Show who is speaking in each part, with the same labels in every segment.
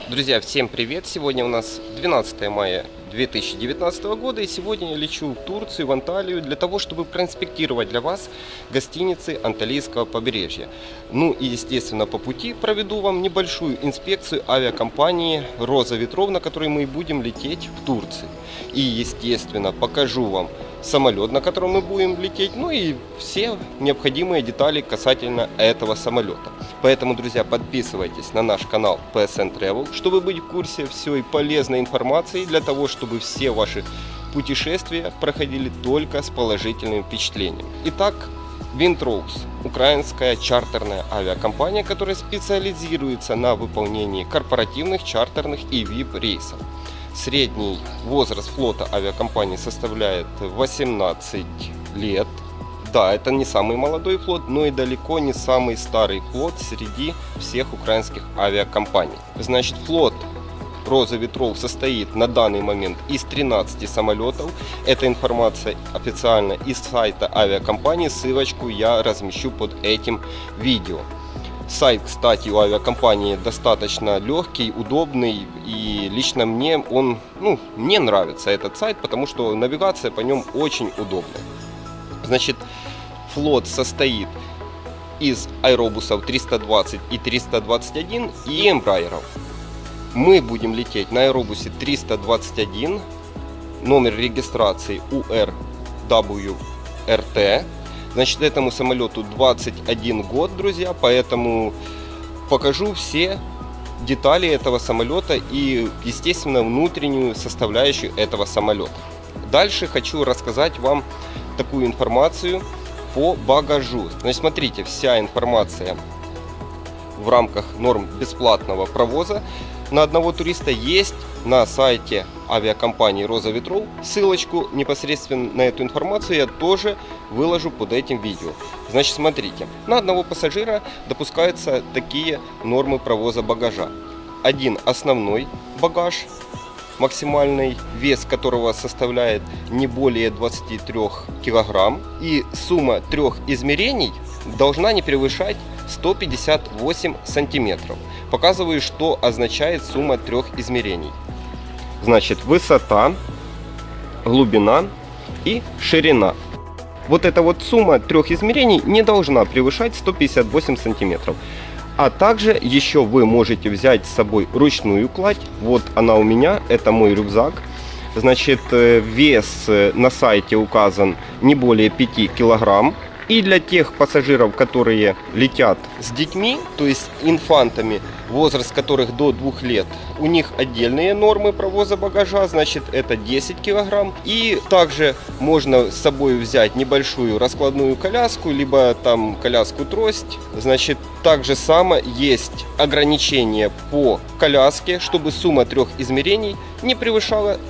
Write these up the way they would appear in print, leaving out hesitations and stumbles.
Speaker 1: Друзья, всем привет! Сегодня у нас 12 мая 2019 года, и сегодня я лечу в Турцию, в Анталию, для того, чтобы проинспектировать для вас гостиницы Анталийского побережья. Ну и, естественно, по пути проведу вам небольшую инспекцию авиакомпании «Роза ветров», на которой мы будем лететь в Турцию. И, естественно, покажу вам самолет, на котором мы будем лететь, ну и все необходимые детали касательно этого самолета. Поэтому, друзья, подписывайтесь на наш канал PSN Travel, чтобы быть в курсе всей полезной информации, для того, чтобы все ваши путешествия проходили только с положительным впечатлением. Итак, Windrose – украинская чартерная авиакомпания, которая специализируется на выполнении корпоративных, чартерных и VIP рейсов. Средний возраст флота авиакомпании составляет 18 лет. Да, это не самый молодой флот, но и далеко не самый старый флот среди всех украинских авиакомпаний. Значит, флот «Роза ветров» состоит на данный момент из 13 самолетов. Эта информация официально из сайта авиакомпании. Ссылочку я размещу под этим видео. Сайт, кстати, у авиакомпании достаточно легкий, удобный, и лично мне мне нравится этот сайт, потому что навигация по нем очень удобная. Значит, флот состоит из аэробусов 320 и 321 и эмбрайеров. Мы будем лететь на аэробусе 321, номер регистрации URWRT. Значит, этому самолету 21 год, друзья, поэтому покажу все детали этого самолета и, естественно, внутреннюю составляющую этого самолета. Дальше хочу рассказать вам такую информацию по багажу. Значит, смотрите, вся информация в рамках норм бесплатного провоза на одного туриста есть на сайте авиакомпании «Роза ветров». Ссылочку непосредственно на эту информацию я тоже выложу под этим видео. Значит, смотрите, на одного пассажира допускаются такие нормы провоза багажа. Один основной багаж, максимальный вес которого составляет не более 23 килограмм, и сумма трех измерений должна не превышать 158 сантиметров. Показываю, что означает сумма трех измерений. Значит, высота, глубина и ширина. Вот эта вот сумма трех измерений не должна превышать 158 сантиметров. А также еще вы можете взять с собой ручную кладь. Вот она у меня, это мой рюкзак. Значит, вес на сайте указан не более 5 килограмм. И для тех пассажиров, которые летят с детьми, то есть инфантами, возраст которых до 2 лет, у них отдельные нормы провоза багажа, значит, это 10 килограмм. И также можно с собой взять небольшую раскладную коляску, либо там коляску-трость. Значит, также само есть ограничение по коляске, чтобы сумма трех измерений не превышала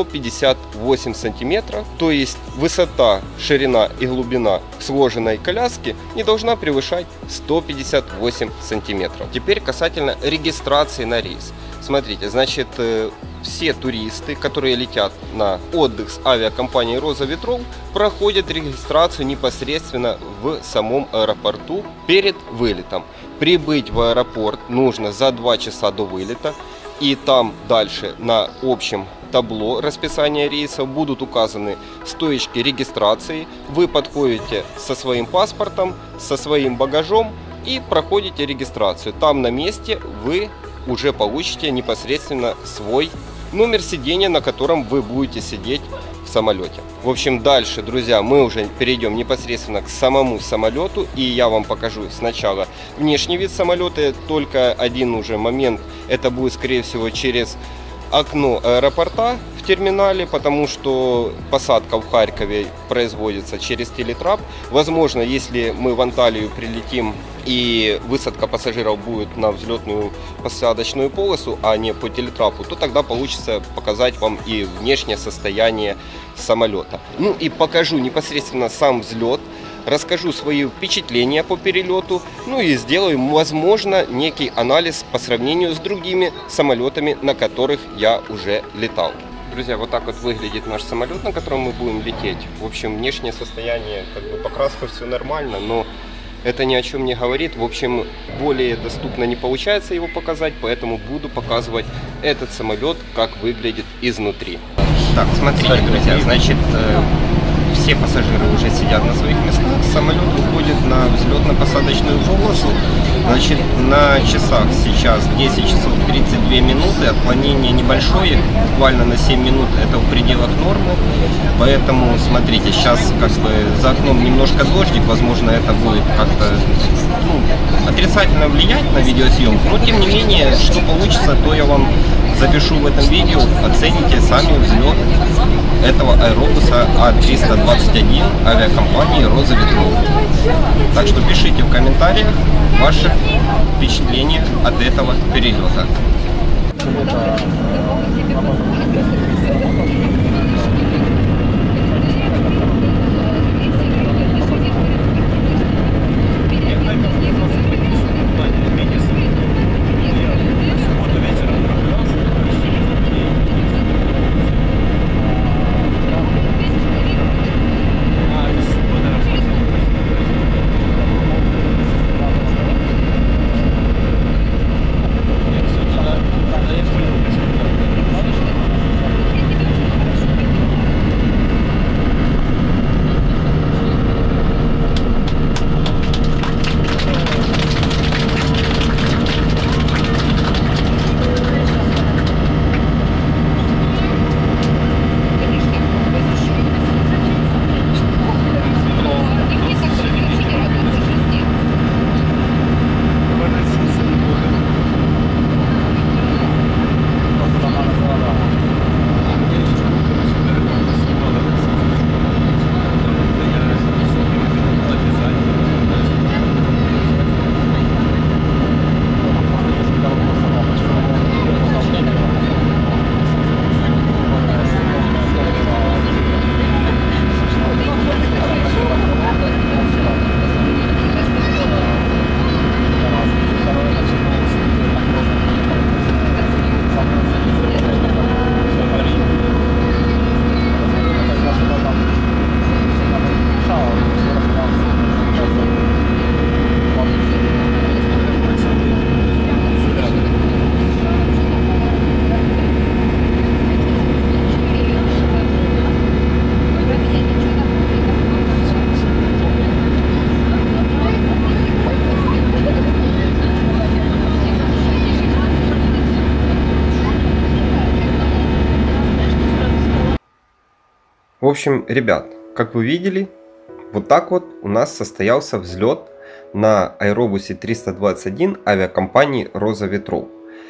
Speaker 1: 158 сантиметров, то есть высота, ширина и глубина сложенной коляски не должна превышать 158 сантиметров. Теперь касательно регистрации на рейс. Смотрите, значит, все туристы, которые летят на отдых с авиакомпанией «Роза ветров», проходят регистрацию непосредственно в самом аэропорту перед вылетом. Прибыть в аэропорт нужно за 2 часа до вылета. И там дальше на общем табло расписания рейсов будут указаны стоечки регистрации. Вы подходите со своим паспортом, со своим багажом и проходите регистрацию. Там на месте вы уже получите непосредственно свой номер сидения, на котором вы будете сидеть в самолете. В общем, дальше, друзья, мы уже перейдем непосредственно к самому самолету, и я вам покажу сначала внешний вид самолета. Только один уже момент, это будет, скорее всего, через окно аэропорта в терминале, потому что посадка в Харькове производится через телетрап. Возможно, если мы в Анталию прилетим и высадка пассажиров будет на взлетную посадочную полосу, а не по телетрапу, то тогда получится показать вам и внешнее состояние самолета. Ну и покажу непосредственно сам взлет, расскажу свои впечатления по перелету, ну и сделаю, возможно, некий анализ по сравнению с другими самолетами, на которых я уже летал. Друзья, вот так вот выглядит наш самолет, на котором мы будем лететь. В общем, внешнее состояние, покраска, все нормально, но это ни о чем не говорит. В общем, более доступно не получается его показать, поэтому буду показывать этот самолет, как выглядит изнутри. Так, смотрите, друзья, значит, все пассажиры уже сидят на своих местах, самолет уходит на взлетно-посадочную полосу. Значит, на часах сейчас 10 часов 32 минуты, отклонение небольшое, буквально на 7 минут, это в пределах нормы. Поэтому, смотрите, сейчас как бы за окном немножко дождик, возможно, это будет как-то отрицательно влиять на видеосъемку. Но, тем не менее, что получится, то я вам запишу в этом видео, оцените сами взлет этого аэробуса А321 авиакомпании Роза Ветров. Так что пишите в комментариях ваши впечатления от этого перелета. В общем, ребят, как вы видели, вот так вот у нас состоялся взлет на аэробусе 321 авиакомпании Роза Ветров.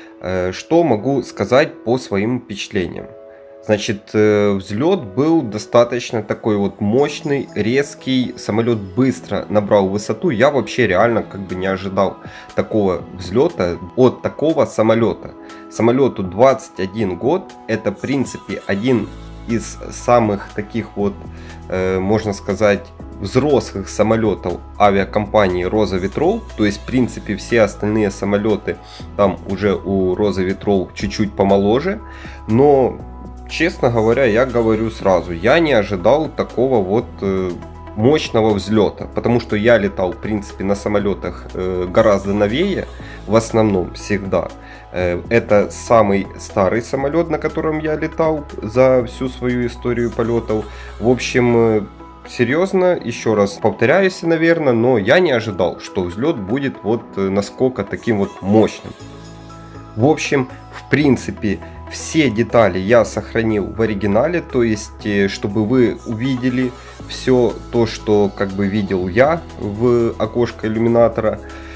Speaker 1: Что могу сказать по своим впечатлениям? Значит, взлет был достаточно такой вот мощный, резкий, самолет быстро набрал высоту. Я вообще реально как бы не ожидал такого взлета от такого самолета. Самолету 21 год, это в принципе один из самых таких вот, можно сказать, взрослых самолетов авиакомпании Роза Ветров. То есть в принципе все остальные самолеты там уже у Роза Ветров чуть-чуть помоложе. Но честно говоря, я говорю сразу, я не ожидал такого вот мощного взлета, потому что я летал в принципе на самолетах гораздо новее, в основном всегда. Это самый старый самолет, на котором я летал за всю свою историю полетов. В общем, серьезно, еще раз повторяюсь, наверное, но я не ожидал, что взлет будет вот насколько таким вот мощным. В общем, в принципе, все детали я сохранил в оригинале, то есть, чтобы вы увидели все то, что как бы видел я в окошко иллюминатора,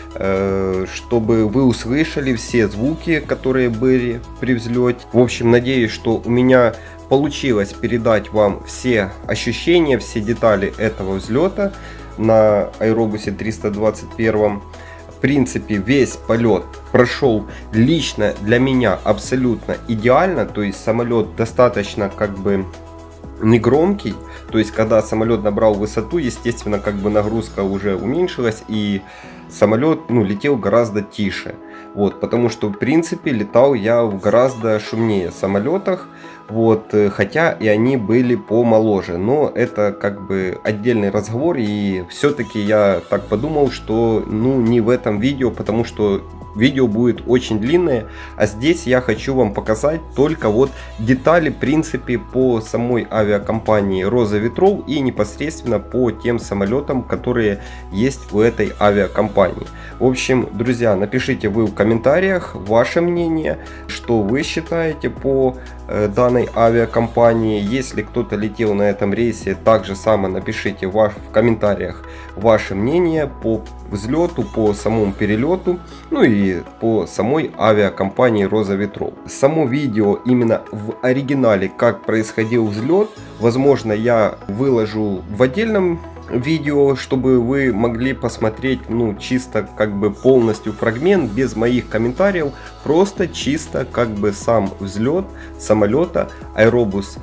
Speaker 1: чтобы вы услышали все звуки, которые были при взлете. В общем, надеюсь, что у меня получилось передать вам все ощущения, все детали этого взлета на аэробусе 321. В принципе, весь полет прошел лично для меня абсолютно идеально, то есть самолет достаточно как бы негромкий, то есть когда самолет набрал высоту, естественно, как бы нагрузка уже уменьшилась и самолет летел гораздо тише. Вот, потому что, в принципе, летал я в гораздо шумнее самолетах. Вот, хотя и они были помоложе, но это как бы отдельный разговор, и все-таки я так подумал, что ну не в этом видео, потому что видео будет очень длинное, а здесь я хочу вам показать только вот детали, в принципе, по самой авиакомпании Роза Ветров и непосредственно по тем самолетам, которые есть у этой авиакомпании. В общем, друзья, напишите вы в комментариях ваше мнение, что вы считаете по данной авиакомпании. Если кто-то летел на этом рейсе, также само напишите в комментариях ваше мнение по взлету, по самому перелету, ну и по самой авиакомпании Роза Ветров. Само видео именно в оригинале, как происходил взлет, возможно, я выложу в отдельном видео, чтобы вы могли посмотреть, ну, чисто как бы полностью фрагмент, без моих комментариев, просто чисто как бы сам взлет самолета Airbus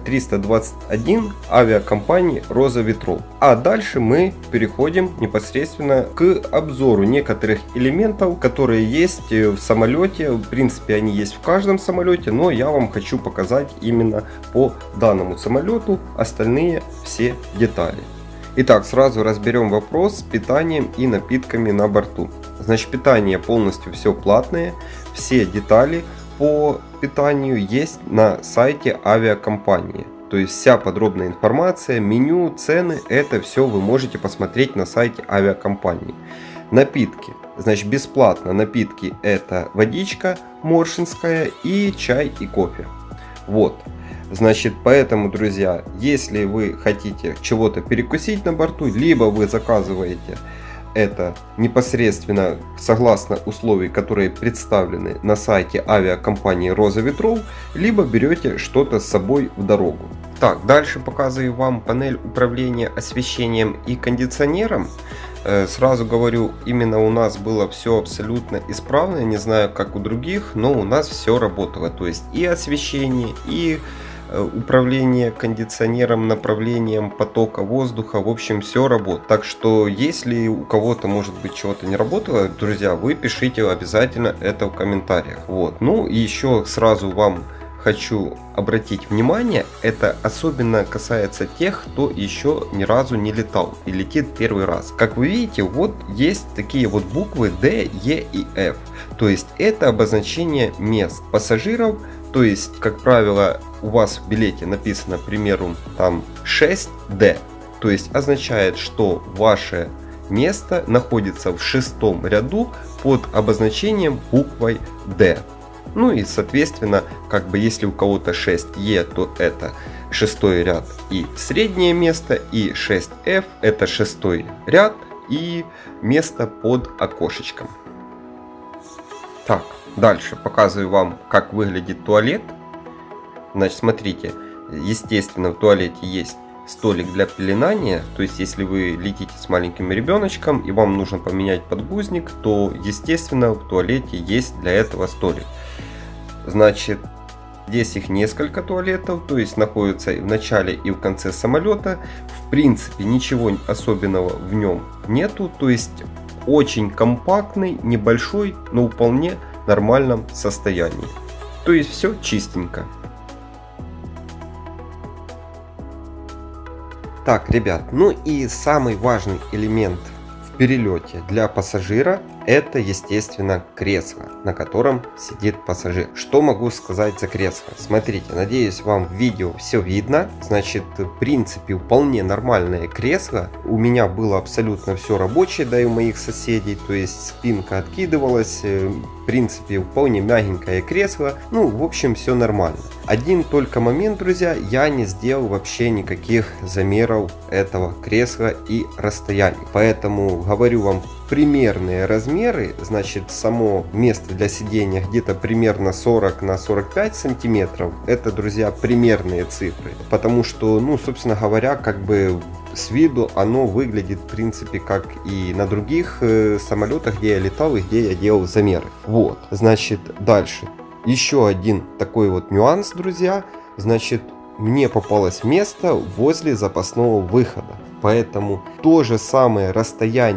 Speaker 1: 321 авиакомпании Роза Ветров. А дальше мы переходим непосредственно к обзору некоторых элементов, которые есть в самолете. В принципе, они есть в каждом самолете, но я вам хочу показать именно по данному самолету остальные все детали. Итак, сразу разберем вопрос с питанием и напитками на борту. Значит, питание полностью все платное, все детали по питанию есть на сайте авиакомпании. То есть вся подробная информация, меню, цены, это все вы можете посмотреть на сайте авиакомпании. Напитки. Значит, бесплатно напитки — это водичка моршинская и чай и кофе. Вот. Значит, поэтому, друзья, если вы хотите чего-то перекусить на борту, либо вы заказываете это непосредственно согласно условий, которые представлены на сайте авиакомпании Роза Ветров, либо берете что-то с собой в дорогу. Так, дальше показываю вам панель управления освещением и кондиционером. Сразу говорю, именно у нас было все абсолютно исправно, не знаю как у других, но у нас все работало. То есть и освещение, и управление кондиционером, направлением потока воздуха, в общем, все работает. Так что, если у кого-то, может быть, чего-то не работало, друзья, вы пишите обязательно это в комментариях. Вот. Ну и еще сразу вам хочу обратить внимание, это особенно касается тех, кто еще ни разу не летал и летит первый раз. Как вы видите, вот есть такие вот буквы D, E и F. То есть это обозначение мест пассажиров. То есть, как правило, у вас в билете написано, к примеру, там 6D. То есть означает, что ваше место находится в 6-м ряду под обозначением буквой D. Ну и соответственно, как бы если у кого-то 6E, то это 6-й ряд и среднее место, и 6F это 6-й ряд и место под окошечком. Так, дальше показываю вам, как выглядит туалет. Значит, смотрите, естественно, в туалете есть столик для пеленания. То есть, если вы летите с маленьким ребеночком и вам нужно поменять подгузник, то, естественно, в туалете есть для этого столик. Значит, здесь их несколько туалетов, то есть находятся в начале и в конце самолета. В принципе, ничего особенного в нем нету. То есть, очень компактный, небольшой, но вполне нормальном состоянии. То есть все чистенько. Так, ребят, ну и самый важный элемент в перелете для пассажира — это, естественно, кресло, на котором сидит пассажир. Что могу сказать за кресло? Смотрите, надеюсь, вам в видео все видно. Значит, в принципе, вполне нормальное кресло. У меня было абсолютно все рабочее, да и у моих соседей. То есть спинка откидывалась. В принципе, вполне мягенькое кресло. Ну, в общем, все нормально. Один только момент, друзья, я не сделал вообще никаких замеров этого кресла и расстояний. Поэтому говорю вам примерные размеры. Значит, само место для сидения где-то примерно 40 на 45 сантиметров. Это, друзья, примерные цифры. Потому что, ну, собственно говоря, как бы с виду оно выглядит, в принципе, как и на других самолетах, где я летал и где я делал замеры. Вот, значит, дальше. Еще один такой вот нюанс, друзья. Значит, мне попалось место возле запасного выхода. Поэтому то же самое расстояние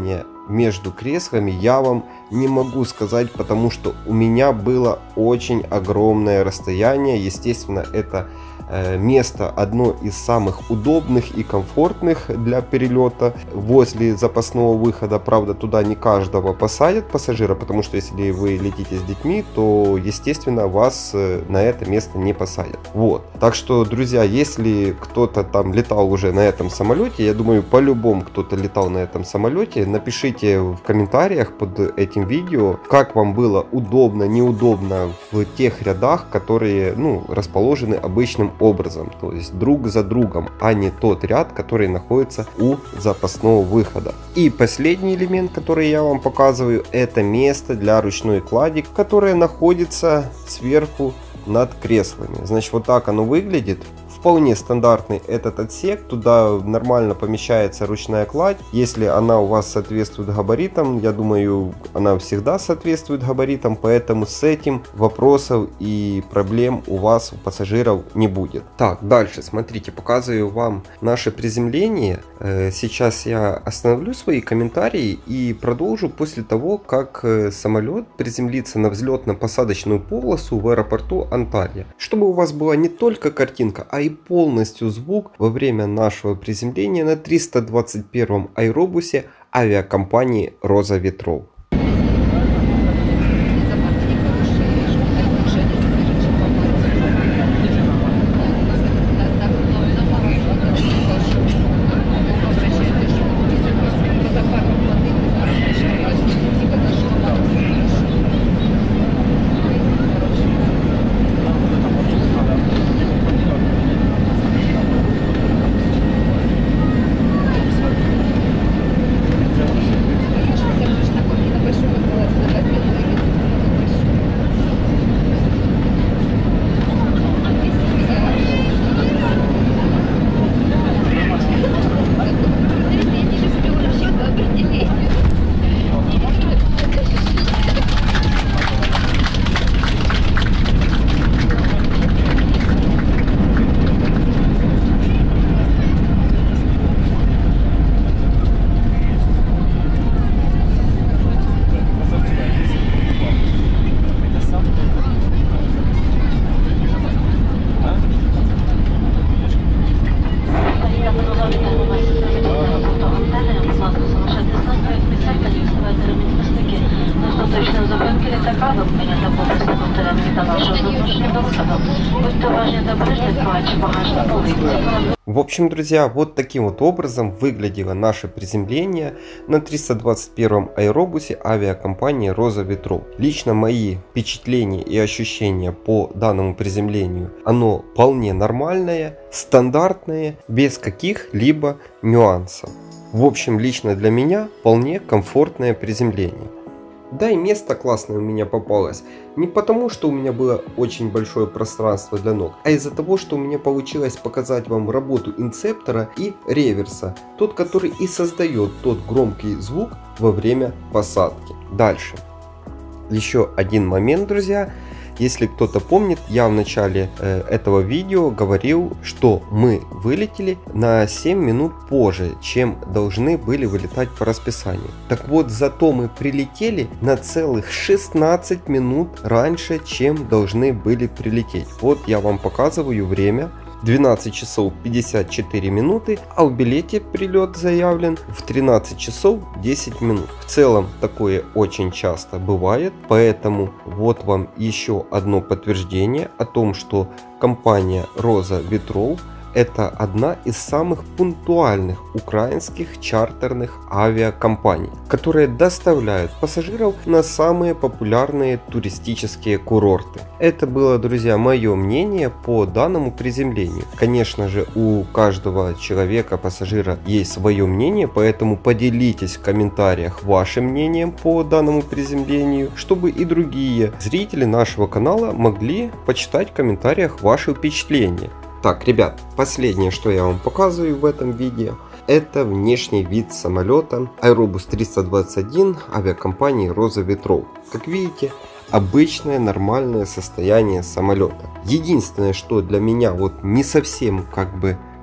Speaker 1: между креслами я вам не могу сказать, потому что у меня было очень огромное расстояние. Естественно, это место одно из самых удобных и комфортных для перелета возле запасного выхода. Правда, туда не каждого посадят пассажира, потому что если вы летите с детьми, то естественно вас на это место не посадят. Вот. Так что, друзья, если кто-то там летал уже на этом самолете, я думаю, по-любому кто-то летал на этом самолете, напишите в комментариях под этим видео, как вам было удобно, неудобно в тех рядах, которые, ну, расположены обычным образом, то есть друг за другом, а не тот ряд, который находится у запасного выхода. И последний элемент, который я вам показываю, это место для ручной клади, которое находится сверху над креслами. Значит, вот так оно выглядит. Вполне стандартный этот отсек, туда нормально помещается ручная кладь. Если она у вас соответствует габаритам, я думаю, она всегда соответствует габаритам, поэтому с этим вопросов и проблем у вас, у пассажиров, не будет. Так, дальше, смотрите, показываю вам наше приземление. Сейчас я остановлю свои комментарии и продолжу после того, как самолет приземлится на взлетно-посадочную полосу в аэропорту Анталья. Чтобы у вас была не только картинка, а и полностью звук во время нашего приземления на 321 аэробусе авиакомпании «Роза ветров». В общем, друзья, вот таким вот образом выглядело наше приземление на 321 аэробусе авиакомпании «Роза ветров». Лично мои впечатления и ощущения по данному приземлению, оно вполне нормальное, стандартное, без каких-либо нюансов. В общем, лично для меня вполне комфортное приземление. Да, и место классное у меня попалось. Не потому, что у меня было очень большое пространство для ног, а из-за того, что у меня получилось показать вам работу инцептора и реверса. Тот, который и создает тот громкий звук во время посадки. Дальше. Еще один момент, друзья. Если кто-то помнит, я в начале этого видео говорил, что мы вылетели на 7 минут позже, чем должны были вылетать по расписанию. Так вот, зато мы прилетели на целых 16 минут раньше, чем должны были прилететь. Вот я вам показываю время. 12 часов 54 минуты, а в билете прилет заявлен в 13 часов 10 минут. В целом такое очень часто бывает, поэтому вот вам еще одно подтверждение о том, что компания «Роза ветров» это одна из самых пунктуальных украинских чартерных авиакомпаний, которые доставляют пассажиров на самые популярные туристические курорты. Это было, друзья, мое мнение по данному приземлению. Конечно же, у каждого человека, пассажира, есть свое мнение, поэтому поделитесь в комментариях вашим мнением по данному приземлению, чтобы и другие зрители нашего канала могли почитать в комментариях ваши впечатления. Так, ребят, последнее, что я вам показываю в этом видео, это внешний вид самолета Аэробус 321 авиакомпании «Роза ветров». Как видите, обычное нормальное состояние самолета. Единственное, что для меня вот не совсем как бы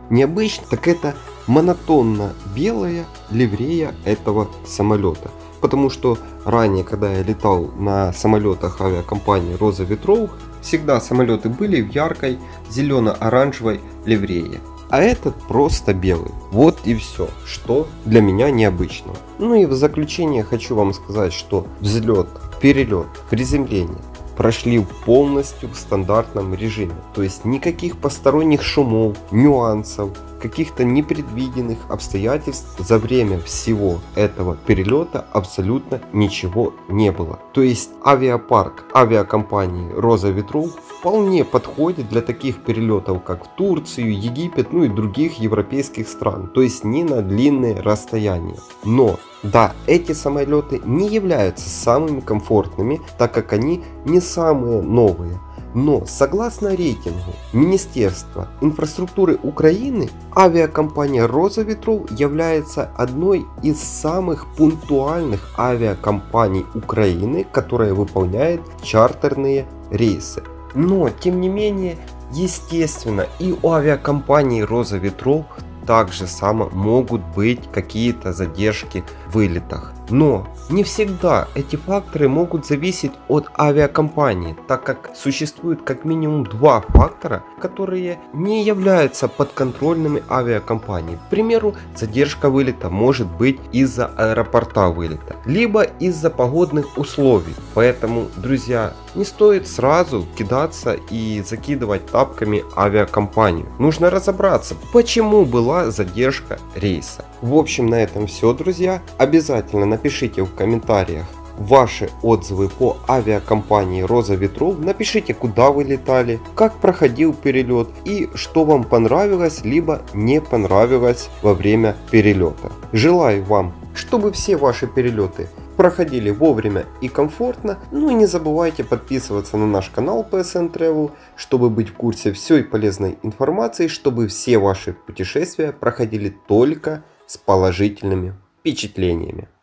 Speaker 2: необычно, так это монотонно белая ливрея этого самолета. Потому что ранее, когда я летал на самолетах авиакомпании Роза Ветров, всегда самолеты были в яркой зелено-оранжевой ливрее. А этот просто белый. Вот и все, что для меня необычно. Ну и в заключение хочу вам сказать, что взлет, перелет, приземление прошли полностью в стандартном режиме. То есть никаких посторонних шумов, нюансов, каких-то непредвиденных обстоятельств за время всего этого перелета абсолютно ничего не было. То есть авиапарк авиакомпании Роза Ветров вполне подходит для таких перелетов, как в Турцию, Египет, ну и других европейских стран. То есть не на длинные расстояния. Но да, эти самолеты не являются самыми комфортными, так как они не самые новые. Но согласно рейтингу Министерства инфраструктуры Украины, авиакомпания Роза Ветров является одной из самых пунктуальных авиакомпаний Украины, которая выполняет чартерные рейсы. Но тем не менее, естественно, и у авиакомпании Роза Ветров также само могут быть какие-то задержки в вылетах. Но не всегда эти факторы могут зависеть от авиакомпании, так как существует как минимум два фактора, которые не являются подконтрольными авиакомпании. К примеру, задержка вылета может быть из-за аэропорта вылета, либо из-за погодных условий. Поэтому, друзья, не стоит сразу кидаться и закидывать тапками авиакомпанию. Нужно разобраться, почему была задержка рейса. В общем, на этом все, друзья. Обязательно напишите в комментариях ваши отзывы по авиакомпании Роза Ветров. Напишите, куда вы летали, как проходил перелет и что вам понравилось либо не понравилось во время перелета. Желаю вам, чтобы все ваши перелеты проходили вовремя и комфортно. Ну и не забывайте подписываться на наш канал PSN Travel, чтобы быть в курсе всей полезной информации, чтобы все ваши путешествия проходили только с положительными впечатлениями.